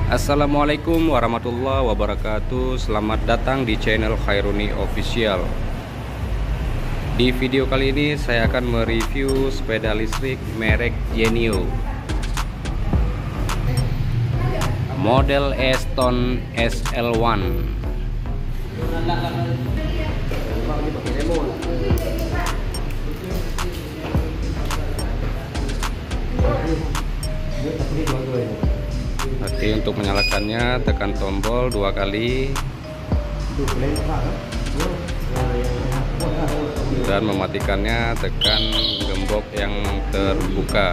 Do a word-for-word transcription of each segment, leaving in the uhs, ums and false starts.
Assalamualaikum warahmatullahi wabarakatuh. Selamat datang di channel Khairuni Official. Di video kali ini saya akan mereview sepeda listrik merek Genio, model Eston S L satu. Nanti untuk menyalakannya tekan tombol dua kali dan mematikannya tekan gembok yang terbuka.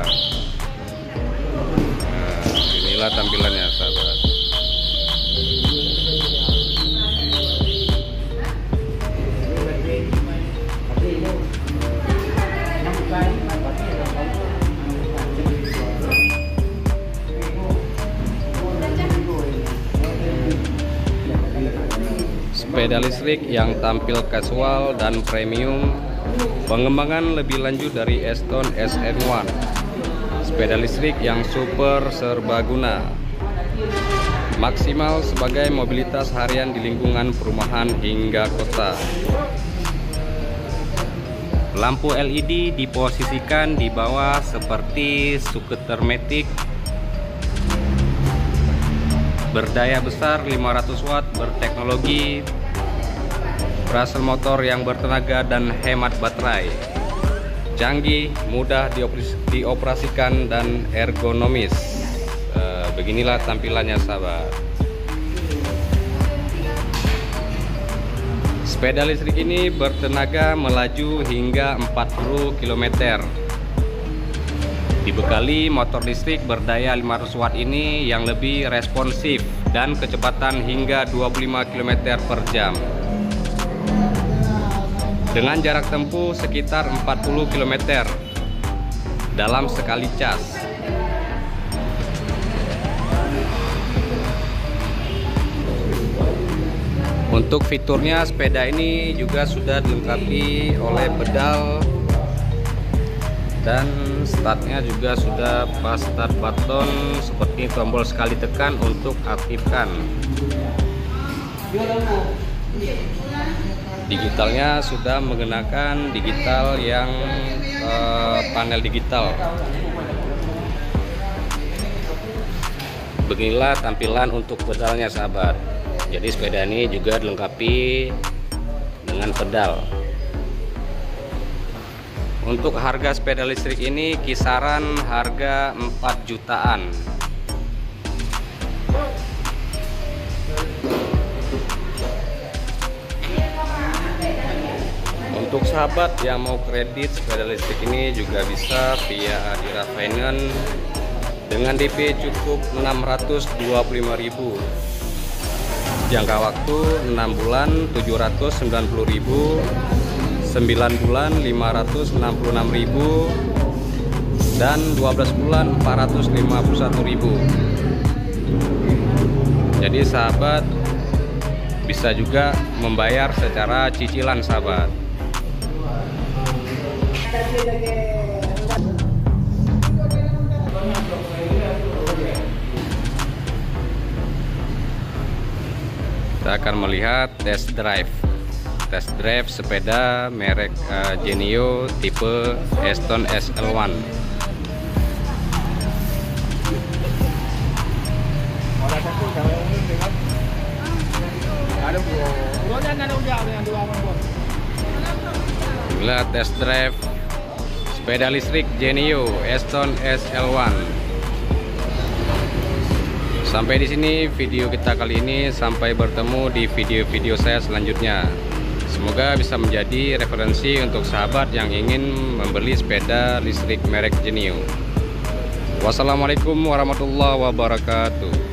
Nah, inilah tampilannya sahabat. Sepeda listrik yang tampil casual dan premium. Pengembangan lebih lanjut dari Eston S L satu. Sepeda listrik yang super serbaguna, maksimal sebagai mobilitas harian di lingkungan perumahan hingga kota. Lampu L E D diposisikan di bawah seperti skuter matic. Berdaya besar lima ratus watt, berteknologi Brusel motor yang bertenaga dan hemat baterai. Canggih, mudah dioperasikan dan ergonomis. E, beginilah tampilannya sahabat. Sepeda listrik ini bertenaga melaju hingga empat puluh kilometer. Dibekali motor listrik berdaya lima ratus watt ini yang lebih responsif dan kecepatan hingga dua puluh lima kilometer per jam. Dengan jarak tempuh sekitar empat puluh kilometer dalam sekali cas. Untuk fiturnya, sepeda ini juga sudah dilengkapi oleh pedal dan startnya juga sudah pas start button seperti tombol sekali tekan untuk aktifkan. Digitalnya sudah menggunakan digital yang eh, panel digital. Beginilah tampilan untuk pedalnya sahabat. Jadi sepeda ini juga dilengkapi dengan pedal. Untuk harga sepeda listrik ini kisaran harga empat jutaan. Untuk sahabat yang mau kredit sepeda listrik ini juga bisa via Adira Finance dengan D P cukup enam ratus dua puluh lima ribu. Jangka waktu enam bulan tujuh ratus sembilan puluh ribu, sembilan bulan lima ratus enam puluh enam ribu, dan dua belas bulan empat ratus lima puluh satu ribu. Jadi sahabat bisa juga membayar secara cicilan sahabat. Kita akan melihat test drive test drive sepeda merek uh, Genio tipe Eston S L satu. Inilah test drive sepeda listrik Genio Eston S L satu. Sampai di sini video kita kali ini. Sampai bertemu di video-video saya selanjutnya. Semoga bisa menjadi referensi untuk sahabat yang ingin membeli sepeda listrik merek Genio. Wassalamualaikum warahmatullahi wabarakatuh.